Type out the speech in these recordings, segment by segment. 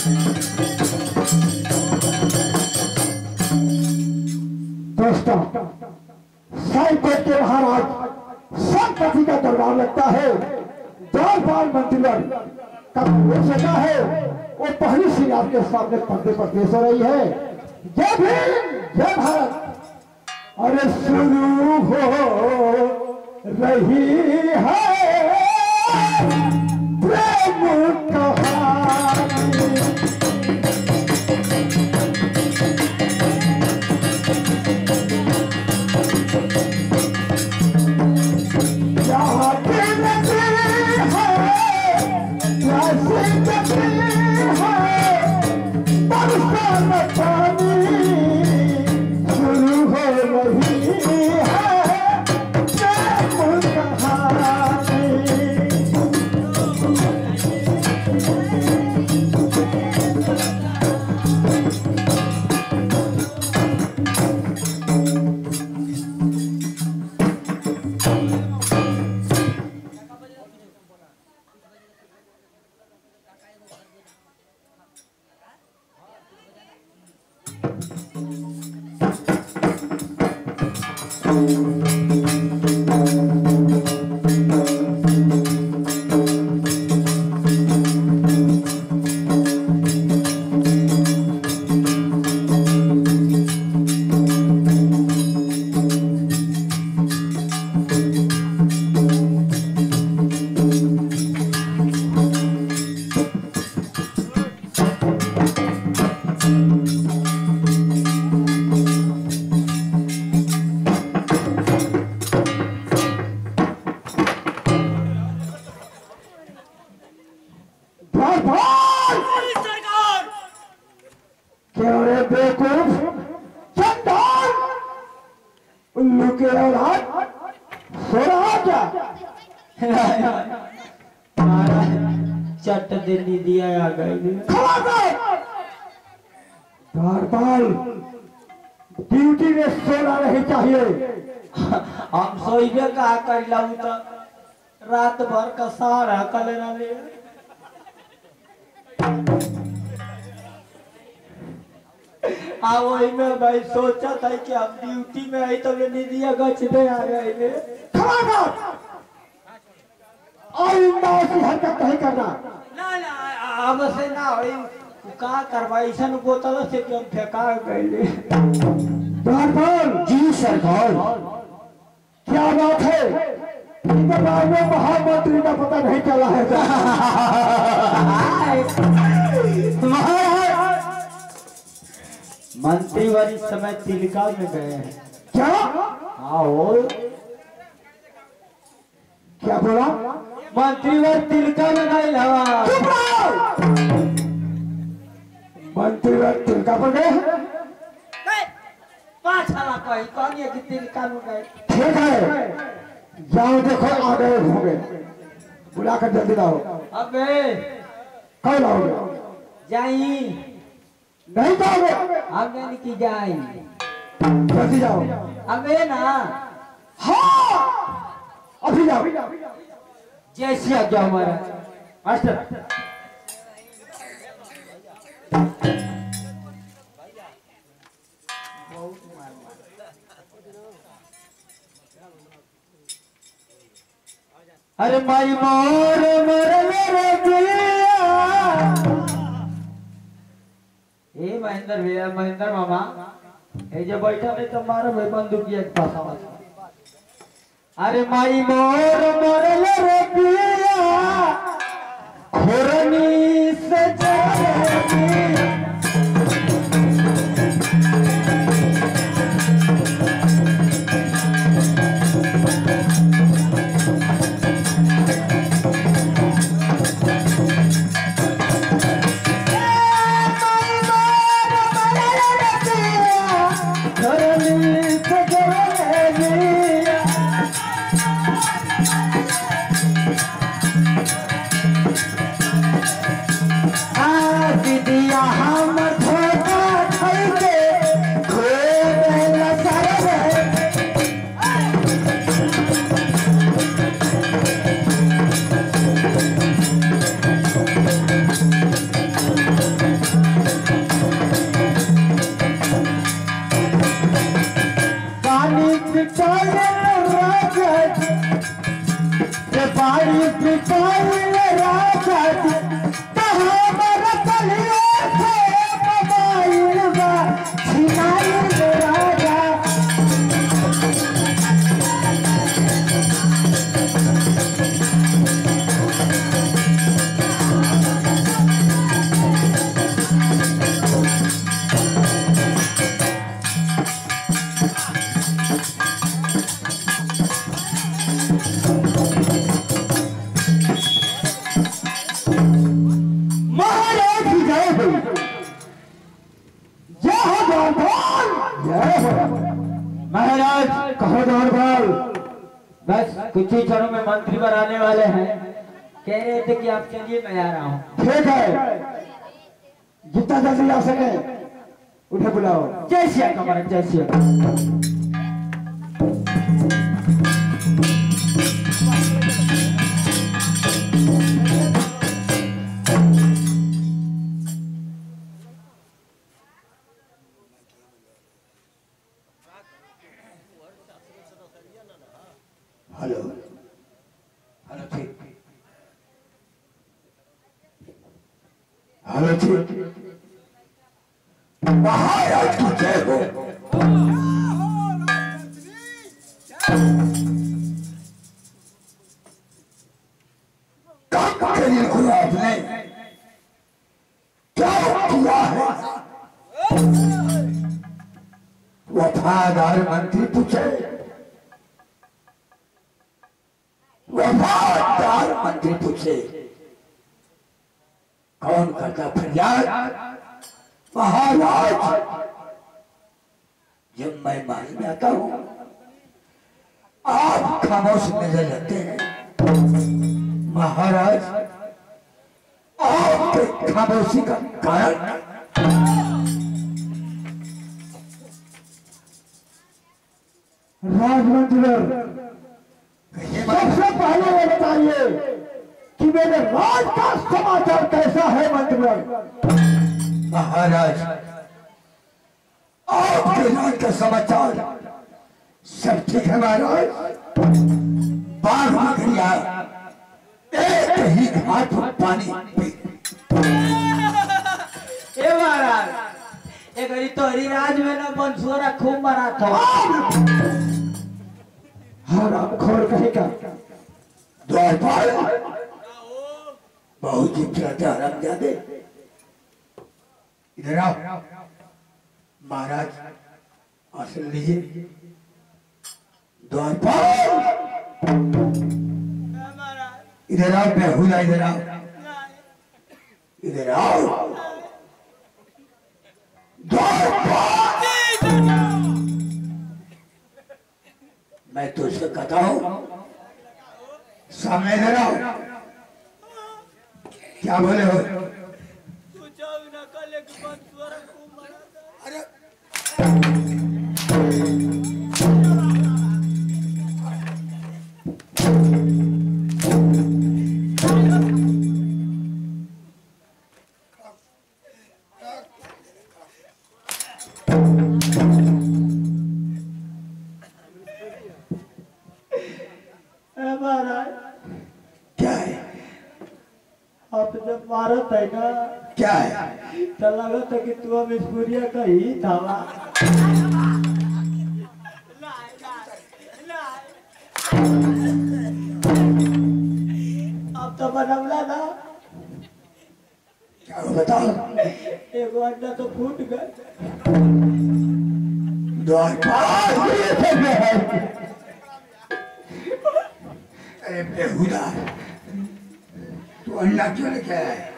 दोस्तों, साईकोट के महाराज संपत्ति का दरबार लगता है। द्वारपाल मंत्रीवर का हो सका है, वो पहली सी आपके सामने पर्दे पर पेश हो रही है। जय भीम, जय भारत। अरे शुरू हो रही है प्रेम कहानी। चट देनी दिया आ गई। द्वारपाल, ड्यूटी में सोना नहीं चाहिए। हम सोइबे कहा कर लाऊ तो रात भर का सारा कल ले। वही में भाई सोचा था कि हम ड्यूटी में आई तो निदिया गच दे आ गए। हरकत नहीं करना। ना अब से ना होई का करवाई सन बोतल से कि हम फेंका गए। द्वारपाल जी सरकार, क्या बात है? महामंत्री का पता नहीं चला है। मंत्री वाली समय तिलका में गए हैं। क्या? हाँ और क्या बोला? मंत्री वर तिलका में गए हवा। मंत्री वर तिलका पर गए हैं? पाछला कही कहिए कि तिलका में गए। ठीक है, जाओ देखो आ गए होंगे। बुलाकर जल्दी लाओ। अबे कब लाओगे? जाई नहीं जाओगे? अबे की जाई जल्दी जाओ। अबे ना। हाँ अभी जाओ। जैसे आ जाओ हमारा मास्टर। अरे माई मोर मरले दिया। ए महेंद्र भैया, महेंद्र मामा ए जो बैठा नहीं तो मारो भाई बंदूकिया के पास आवाज। अरे माई मोर मरले दिया खोरनी से जानी। महाराज की जय हो, जय हो द्वारपाल, जय हो। महाराज कहो द्वारपाल। बस कुछ ही क्षणों में मंत्री पर आने वाले हैं, कह रहे थे कि आप चलिए मैं आ रहा हूँ। ठीक है, जितना जल्दी आ सके उन्हें बुलाओ। जय श्री राम महाराज, जय श्री राम। हेलो हेलो ठीक, हेलो ठीक। महाराज की जय हो। काम करिए को आपने क्या किया है? वफादार मंत्री पूछे, वफादार मंत्री पूछे, कौन करता फरियाद? महाराज, जब मैं महल में आता हूं आप खामोश नजर लगते हैं। महाराज, आपके खामोशी का कारण? राजमंत्री, सबसे पहले ये बताइए कि मेरे राज का समाचार कैसा है मंत्री? महाराज, आपके राज का समाचार सब ठीक है महाराज। बाघ मगरिया एक ही हाथ में पानी पी। ए महाराज, एक बारी तो हरिराज में ना बंसुरा खूब मरा था। हराम खोर कहेगा द्वारपाल, बहुत ही चलते हराम जादे। इधर आओ महाराज, आसन लीजिए। द्वारपाल, इधर आओ बेहुदा, इधर आओ, इधर आओ। द्वारपाल, मैं तुझसे कहता हूं सामने इधर आओ। क्या बोले हो? अरे क्या है? आप जब मारत है ना, क्या है? तो लगा था कि तू अब सूर्य का ही था। अब तो बनवला ना, क्या बताओ? एक अंडा तो फूट गए। द्वारपाल, अरे बेहुदा, तू अंडा क्यों लेके आया है?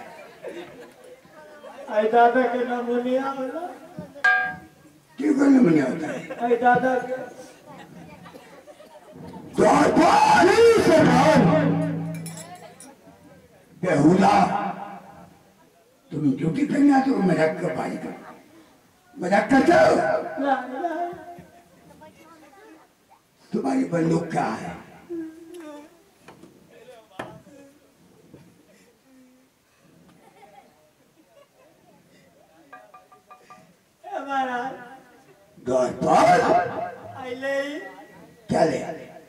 आई दादा के नमूनिया वाला, क्यों करने में नहीं होता है? आई दादा के द्वारपाल से बेहुदा, तुम ड्यूटी करने आते हो, मजाक कर भाई का मजाक करते हो? तुम्हारी बंदूक क्या है? द्वारपाल, क्या ले?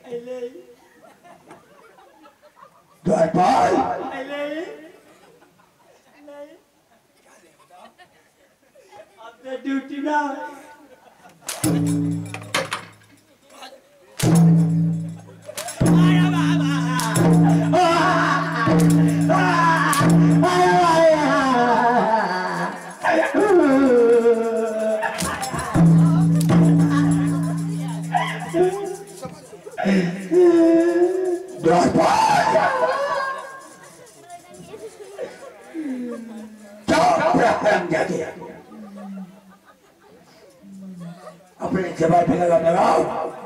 द्वारपाल, अब तो ड्यूटी में जाके अपने जवाब पे लगाओ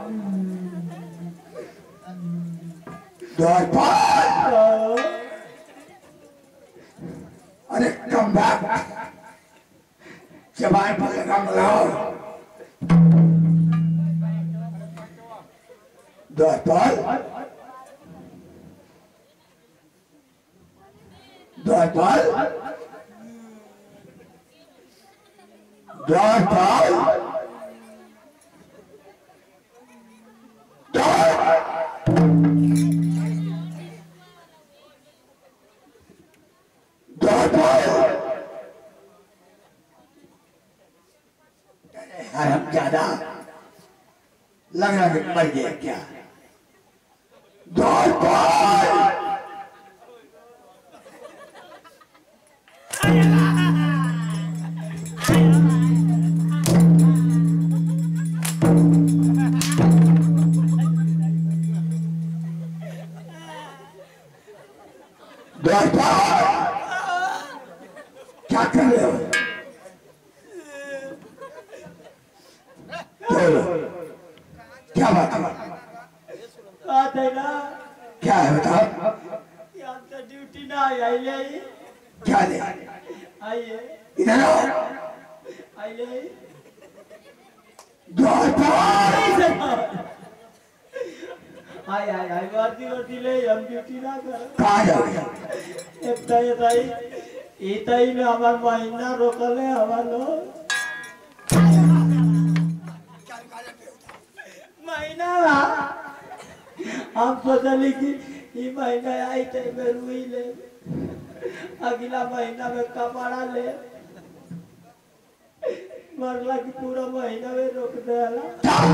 द्वारपाल। अरे कम बैक जवाब पे लगाओ द्वारपाल। द्वारपाल द्वारपाल हम ज्यादा लग रहा है मर गया क्या? द्वारपाल क्या कर रहे हो? क्या बात है ना क्या है बताओ? तो ड्यूटी ना आई क्या ले आइए इधर आओ। आइए द्वारपाल आई वर्दी ले हम ड्यूटी ना कर। कहाँ जाओगे? इतई में हमार महीना रोकले हमार लोग महीना हम सोचली कि ये महीना आई थे में रुई ले अगला महीना में कपड़ा ले मरला की पूरा महीना में रोक देला।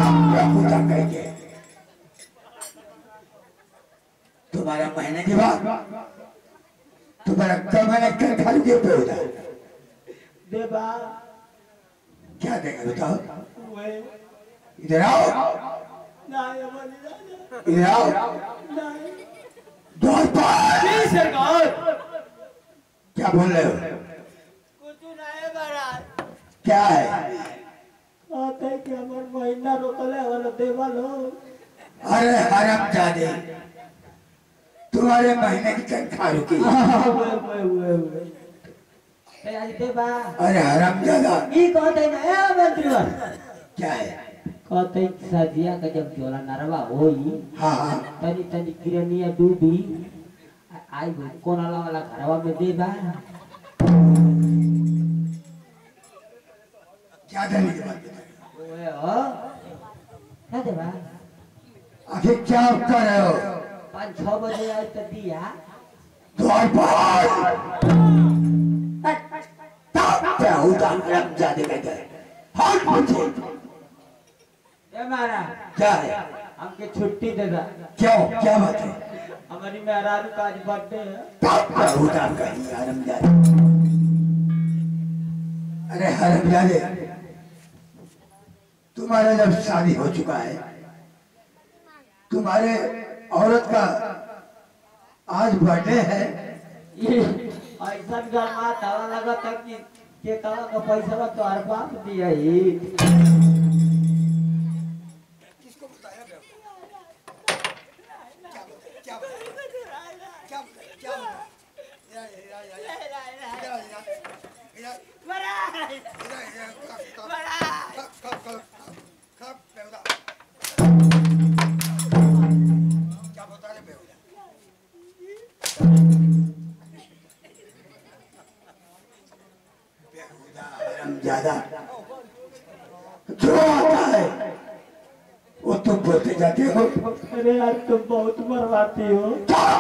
तुम्हारा महीने के बाद तुम्हारा कल महीने कल खाली क्यों पे होता है? देवा क्या देगा बताओ? वे इधर आओ। नहीं हमारी राजा इधर आओ। नहीं द्वारपाल सरकार क्या बोल रहे हो? कुछ नहीं महाराज क्या है? आते कि हमार महीना रोकले वाला देवा लोग। अरे हरामजादे तुम्हारे महीने की तनख्वाह रुकी। आज देवा अरे हरामजादा ये कहते ना मंत्री क्या है? कहते सदिया का जब जोला नरवा होई हाँ हाँ तनी तनी किरनिया डूबी आई कोना वाला घरवा में देवा क्या करने की बात है? ओए हो क्या देवा आखिर क्या कर रहे हो? 5-6 बजे आई तो दिया द्वारपाल क्या होता हरामजादे कहते हैं हाथ मुझे ए मारा क्या है? हमके छुट्टी दे दा। क्यों क्या बात है? हमारी मेहरारू का आज बर्थडे है। क्या होता आपका ये हरामजादे? अरे हरामजादे तुम्हारा जब शादी हो चुका है तुम्हारे औरत का आज बर्थडे है ये ऐसा गरमा तावा लगा था कि के तावा का पैसा तो हर बाप दिया ही ज्यादा जो आता है वो तुम बोलते जाते हो। अरे यार तुम बहुत मरवाती हो।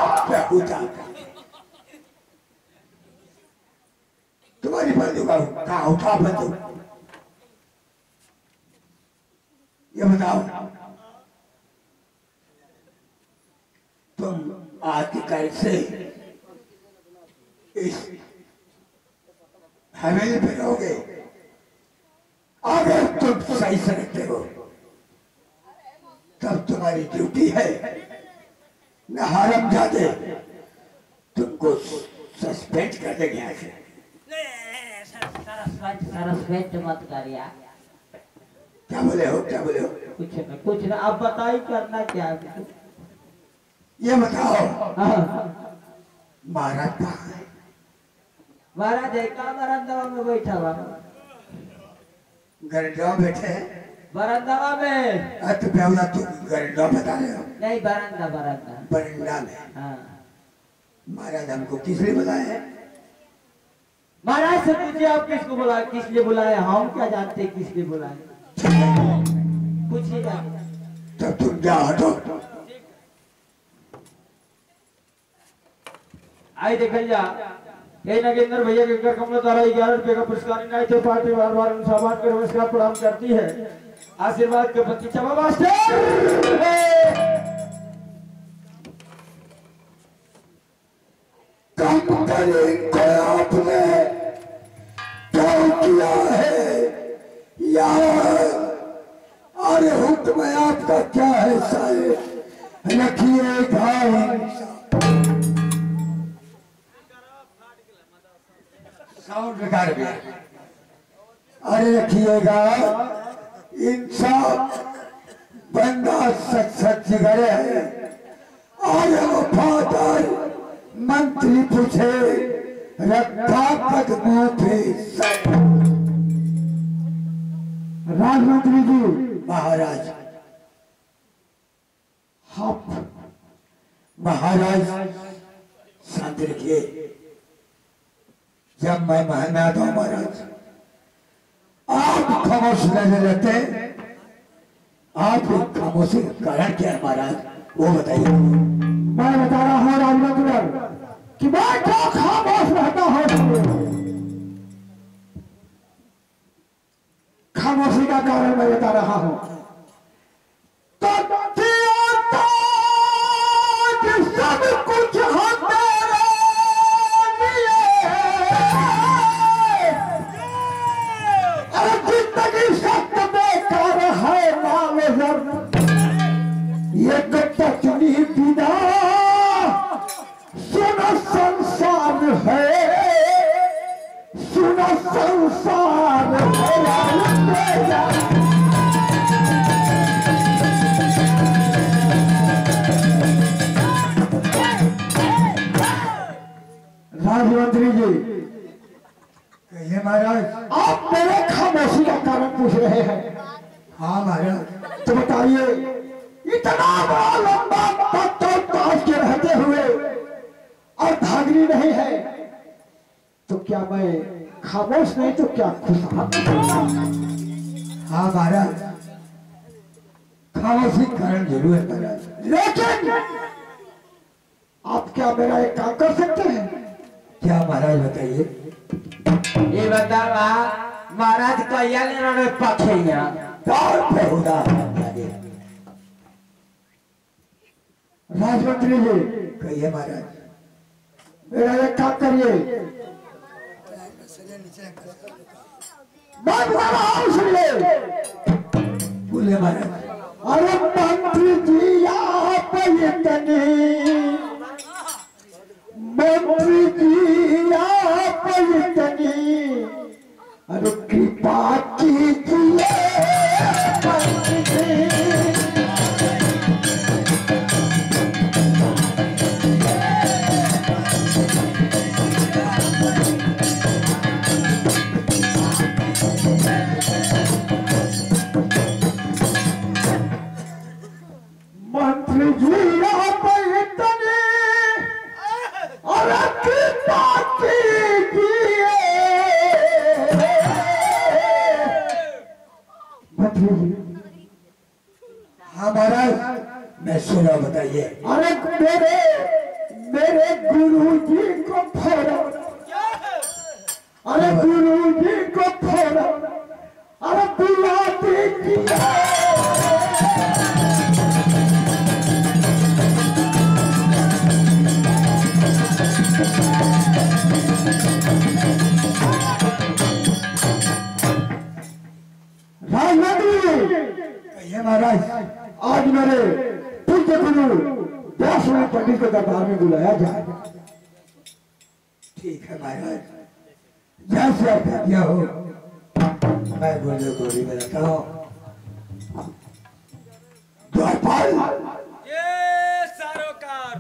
तुम्हारी बंदूक कहाँ उठा बंदूक ये बताओ। तुम आके कैसे इस हवेली पे रहोगे? अगर तुम सही से रहते हो तब तुम्हारी ड्यूटी है न हरामजादे तुमको सस्पेंड कर देंगे यहाँ से। सरस्वत मत करिया। क्या बोले हो, क्या बोले हो? कुछ ना आप बताइए करना क्या है? ये बताओ हाँ। महाराज कहाँ है? महाराज का बरामदा में बैठा हुआ गरंडा बैठे हैं। बरामदा में। तो बेवला तू गरंडा बता रहे हो? नहीं बरामदा बरामदा बरंडा में। हाँ। महाराज हमको किस लिए बुलाए हैं? महाराज से पूछिए आप किसको बुलाए, किस लिए बुलाए, हम क्या जानते हैं किस लिए बुलाए, पूछिए। तब तुम जा हटो। आई देखल जा ये नगेंद्र भैया के घर कमला द्वारा 11 रुपए का पुरस्कार इनाय थे। पार्टी बार बार उन सामान के नमस्कार प्रणाम करती है। आशीर्वाद के प्रति क्षमा मास्टर। कम करेंगे आपने क्या किया है यार? अरे हुक्म आपका क्या है साहेब? रखिएगा साउंड रिकॉर्ड भी। अरे रखिएगा इंसाफ बंदा सच जिगरे है। अरे वफादार मंत्री पूछे रखा कदमों पे। राजमंत्री जी महाराज, आप महाराज शांति रखिए। जब मैं महल में आता हूं महाराज, आप खामोश नहीं रहते। आप खामोशी का कारण क्या है महाराज, वो बताइए। मैं बता रहा हूँ राजमंत्री कि मैं क्यों खामोश रहता हूँ। खामोशी का कारण मैं बता रहा हूँ। तो सब कुछ हमारे लिए, और जिंदगी सत्य बेकार है नामजर। ये तो पत्नी बिना सुना संसार है, सुना संसार है। राजमंत्री जी कहिए महाराज। आप मेरे खामोशी का कारण पूछ रहे हैं। हाँ महाराज। तो बताइए, इतना बड़ा लंबा पत्थर ताज के रहते हुए और धागरी नहीं है, तो क्या मैं खामोश नहीं तो क्या खुशहाल? हाँ महाराज, खामोशी कारण जरूर है महाराज। लेकिन आप क्या मेरा एक काम कर सकते हैं? क्या महाराज बताइए। ये बतावा महाराज कहिया ले रहे पखिया दौड़ पे होगा। राजमंत्री जी कहिए महाराज। मेरा एक काम करिए, मैं बता रहा हूं सुन ले। बोले महाराज। अरे मंत्री जी आप इतनी, मंत्री जी आप इतनी, अरे कृपा कीजिए मंत्री जी। मंत्री जी आप इतनी, अरे कृपा कीजिए मंत्री जी। हाँ महाराज, मैं सुना, बताइए। अरे मेरे गुरु जी को फोन, अरे गुरु जी को फोन, अरे बुला दीजिए। कहिए महाराज। आज मेरे पूज्य गुरु व्यासदेव पंडित के दरबार में बुलाया जाए। ठीक है महाराज, जैसे आप क्या हो मैं गुरुदेव को भी बताता हूँ। द्वारपाल ये सरोकार।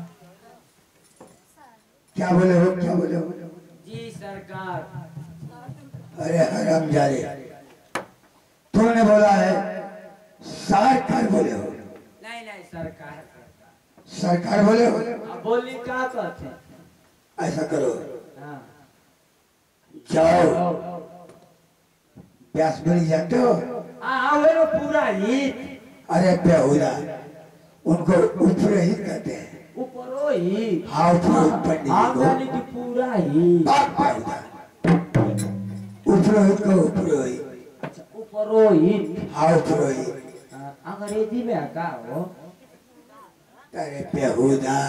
क्या बोले हो, क्या बोले हो? जी सरकार। अरे हरामजादे, तुमने बोला है सरकार बोले हो? नहीं नहीं सरकार। सरकार बोले हो? अब बोली क्या कहते हैं? ऐसा करो, हाँ। जाओ प्यास बनी जाते हो। हाँ वो पूरा ही। अरे बेहुदा, उनको उपरोहित कहते हैं। ऊपरो ही। हाँ उपरोहित पंडित हम को जाने की पूरा ही। बाप बेहुदा, उपरोहित को उपरोहित। अच्छा ऊपरो ही। हाँ उपरोहित। अंग्रेजी में क्या हो? अरे बेहुदा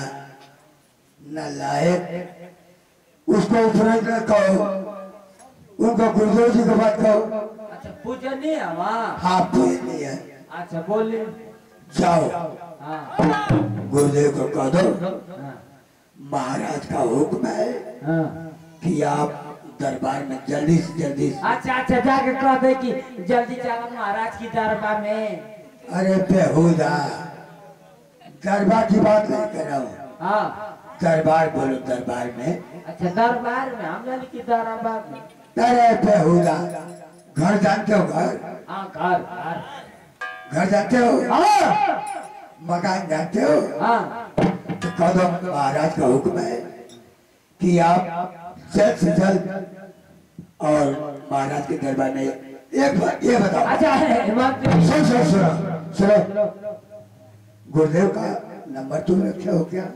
नालायक, उसको उपरोहित न कहो, उनको गुरुदेव जी को बात कहो। अच्छा पूजनीय है वहाँ। हाँ पूजनीय है। अच्छा बोलिए। जाओ हाँ गुरुदेव को कह दो हाँ महाराज का हुक्म है हाँ। कि आप दरबार में जल्दी से जल्दी। अच्छा अच्छा जाके कह दे कि जल्दी चलो महाराज की दरबार में। अरे बेहुदा, दरबार की बात नहीं कर रहा हूँ, हाँ दरबार बोलो दरबार में। अच्छा दरबार में, हम जाने की दरबार में। अरे बेहुदा, घर जानते हो? घर हाँ घर घर। घर जानते हो? हाँ मकान जानते हो? हाँ। तो कह दो महाराज का हुक्म है कि आप जल्द से जल्द और महाराज के दरबार में एक बार ये बताओ। अच्छा मंत्री। सुनो सुनो सुनो सुनो, गुरुदेव का नंबर तुम रखे हो क्या?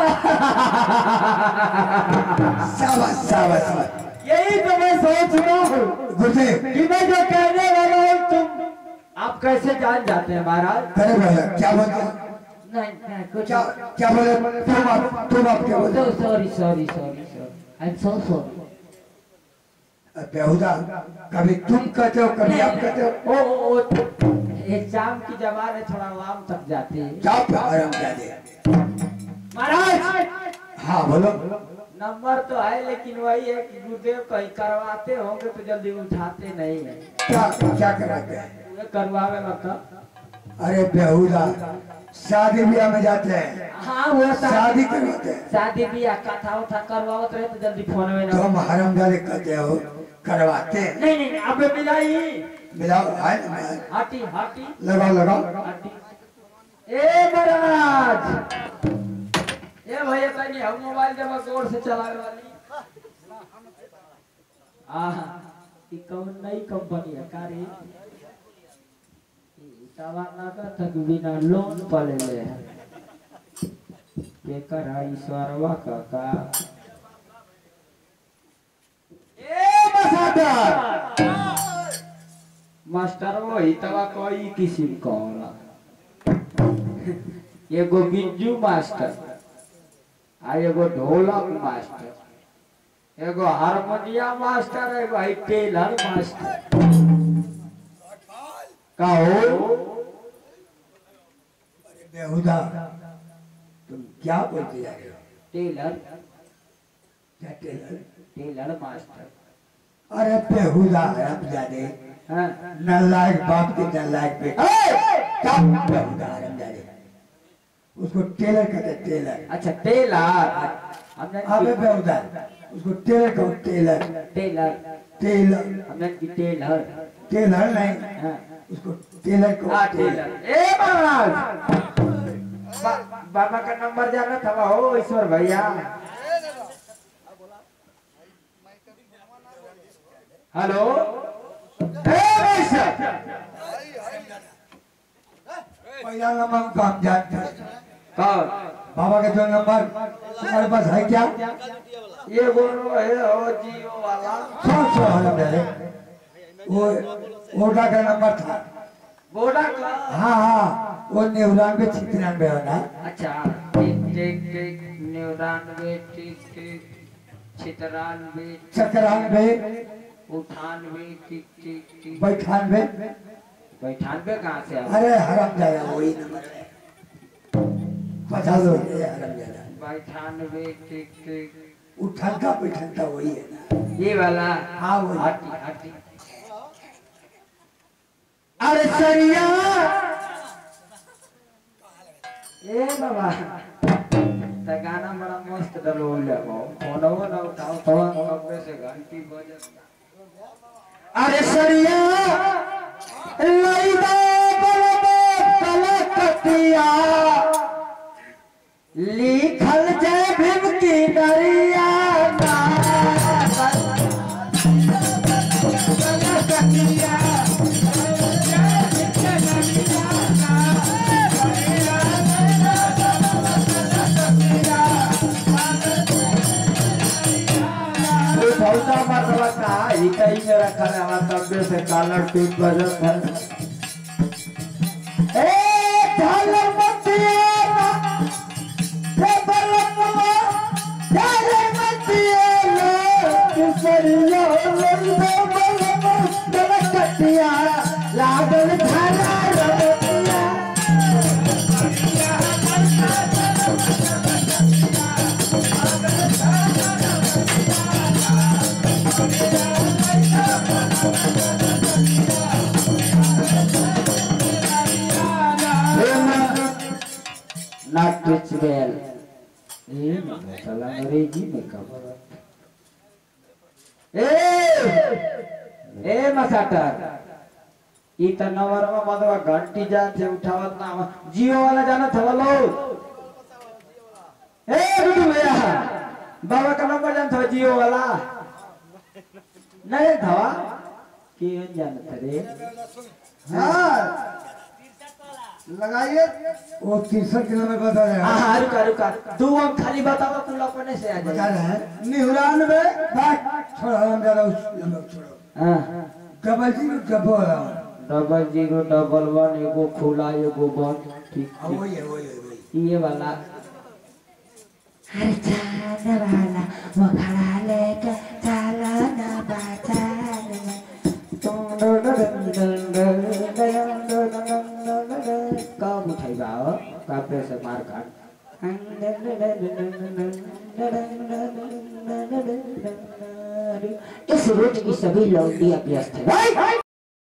शाबाश शाबाश शाबाश। यही तो मैं सोच रहा हूँ गुरुदेव कि मैं जो कहने वाला हूँ तुम आप कैसे जान जाते हैं महाराज? करे भैया क्या बोलते? नहीं नहीं कुछ। क्या क्या बोले? तुम आप क्या बोलते? Sorry sorry sorry sorry I am so sorry. बेहुदा, कभी तुम कहते हो कभी आप कहते हो। ओ एग्जाम की जबान है थोड़ा वाम तक जाती है। जाओ पे आराम कर दे महाराज। हाँ बोलो। नंबर तो है लेकिन वही है कि गुरुदेव कहीं करवाते होंगे तो जल्दी उठाते नहीं है। क्या क्या कराते हैं? वे करवावे मतलब। अरे बेहुदा, शादी ब्याह में जाते हैं, हाँ वो शादी करवाते हैं। शादी ब्याह कथा उठा करवावत रहे तो जल्दी फोन में ना। तुम हरामजादे कहते हो करवाते हैं। नहीं नहीं अब मिलाई। मिलाओ है ना? हाटी हाटी लगाओ लगाओ। हाटी। ए महाराज ए भैया तनी हम मोबाइल जब जोर से चलावे वाली। ई कौन नई कंपनी है कारी? तवा लगा तक बिना लोन पर ले है। बेकर है ईश्वरवा का। ए मसादर मास्टर वो ही तवा कोई किस्म का होला। एगो बिंजू मास्टर आ एगो ढोलक मास्टर एगो हारमोनियम मास्टर एगो है टेलर मास्टर। का हो? अरे बेहुदा, तुम क्या बोलते जा रहे हो? टेलर क्या टेलर? Tailor master. अरे बेहुदा हरामजादे, हाँ नालायक बाप के नालायक बेटा। क्या बेहुदा हरामजादे, उसको टेलर कहते हैं, टेलर। अच्छा टेलर। अबे बेहुदा, उसको टेलर कहो, टेलर। टेलर टेलर हमने की टेलर। टेलर नहीं, हाँ उसको टेलर कहो, हाँ टेलर। टेलर। ए महाराज बाबा का नंबर जाना था हो ईश्वर भैया। हेलो पहला नंबर काम जानते हैं। कौन? बाबा के जो नंबर तुम्हारे पास है क्या? ये बोलो है ओ जियो वाला। सौ हरामजादे, वो ओडा का नंबर था। बोला का? हाँ हाँ, वो 99 होना। अच्छा ठीक ठीक ठीक 99 ठीक ठीक 96 97 98 ठीक ठीक ठीक 92। 98 कहाँ से आ? अरे हरामजादा वही नंबर है। 50 हो गए हरामजादा। 98 ठीक ठीक उठनका बैठनका वही है ना। ये वाला हाँ वही। हटी हटी। अरे सरिया ए बाबा तो गाना बड़ा मस्त डलो ले फोन हो ना उठाओ तो कब से घंटी बजे। अरे सरिया लईदा बलबो कलकतिया लिखल जय भीम की दरिया बहुता मतलब का ही कहीं में रखा है हमारा तबे से कॉलर ट्यून बजत है। ए झालर मतिया रे बलबो झालर मतिया किसरिया लईदा बलबो कलकतिया लागल झाला रतिया Not rich well. ये साला अंग्रेजी में खबर। ए मसाटर ई त नवरवा मदवा घंटी जान से उठावत ना जियो वाला जाना था लो। ए रुडू भैया बाबा का नंबर जान था जियो वाला नहीं था कि जानत रे। हाँ लगाइए वो 63 किलोमीटर बता रहे हैं। हाँ रुका रुका 2 अंक खाली बताओ तुम लोग अपने से आ बता जाए। रहे हैं निहुरान में छोड़ो हम ज्यादा हम लोग छोड़ो। हाँ डबल जीरो डबल वाला 0011 एगो खुला एगो बंद ठीक हाँ ठीक। वही है वही है वही। ये वाला हर चांद वाला वो खड़ा लेके चला ना बाजार में। कब उठेगा कापे से मार काट। इस रूट की सभी लौंडियां व्यस्त है।